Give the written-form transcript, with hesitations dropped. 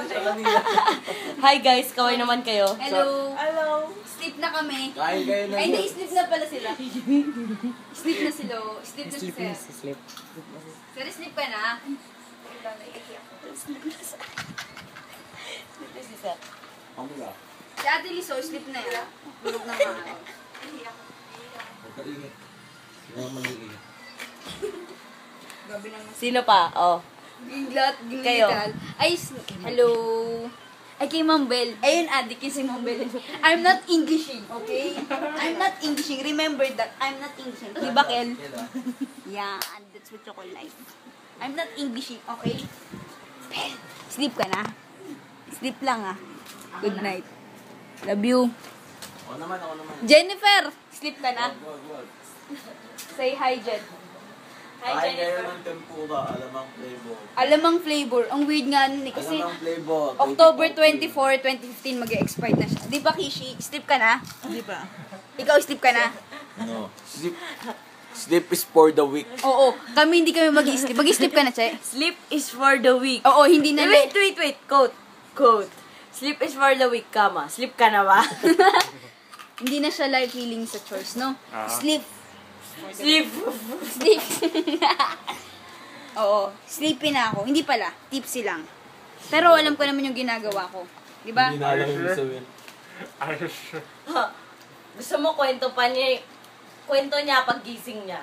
Hi guys, kaway naman kayo. Hello. Hello. Sleep na kami. Kain kayo na. Ay, hindi. Sleep na pala sila. Sleep na sila. Sleep na si Sir. Sleep. Sir, sleep ka na. Sleep na si Sir. Ang mga. Si Ate Liso, sleep na yan. Tulog na mga. Huwag ka ingay. Huwag ka mag-ingay. Gabi naman. Sino pa? Oh. Ginglat, Kayo. ginglital. Ay, hello. Ay, kay Ma'am Bell. Ayun, adik yun si Ma'am Bell. I'm not Englishing, okay? I'm not Englishing. Remember that. I'm not Englishing. Di ba, Kel? Yeah, and that's what you call life. I'm not Englishing, okay? Bell, sleep ka na. Sleep lang, ah. Good night. Love you. Ako naman. Jennifer, sleep ka na. Wag. Say hi, Jen. Hi Kain kayo Jennifer. ng tempura. Alamang flavor. Alamang flavor. Ang weird nga nun eh. Kasi Alamang flavor. October 24, 2015 mag-expire na siya. Di ba, Kishi? Sleep ka na? Di ba? Ikaw, sleep ka na? No. Sleep is for the weak. Oo. Kami hindi kami mag-sleep. Mag-sleep ka na, Che? Sleep is for the weak. Oo, hindi na. Wait. Quote. Sleep is for the weak, kama. Sleep ka na ba? Hindi na siya life healing sa choice, no? Sleep. Sleep. Sleep. Oo. Sleepy na ako. Hindi pala. Tipsy lang. Pero alam ko naman yung ginagawa ko. Di ba? Hindi na alam yung sabihin. Gusto mo kwento niya pag gising niya.